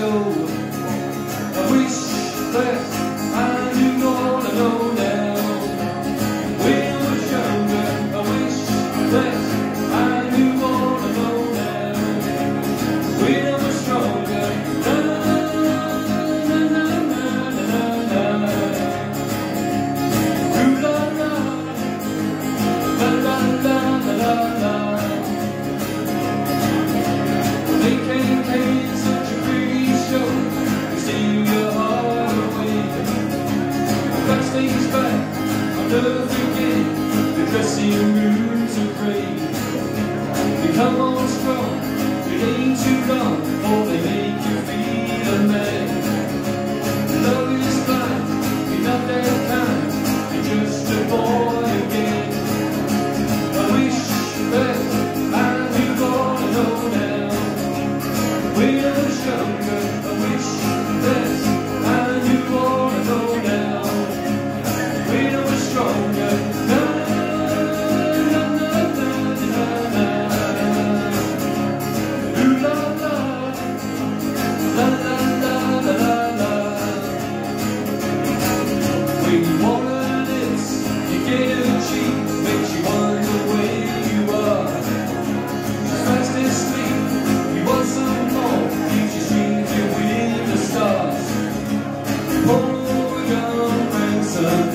know. I wish that I knew more than I know now. When I was younger, I wish that I knew more than I know now. When I was stronger, na na na na na na na. Ooh la la, la la la la la. They came such a pretty show. You steal your heart away. Backstage back, I'll never forget the dressing rooms of rain. You come on strong, it ain't too long before they make you feel a man. Love is blind, you're not that kind, you're just a boy again. I wish that I knew more than I know now. When I was younger, I wish that I knew more than I know now. When I was stronger, na na na na na na. Ooh la la, la la la la la. When you wanna this, you get a cheat, makes you wonder where you are. Fast asleep, you want some more, future dreams you with the stars. Oh, young grandson.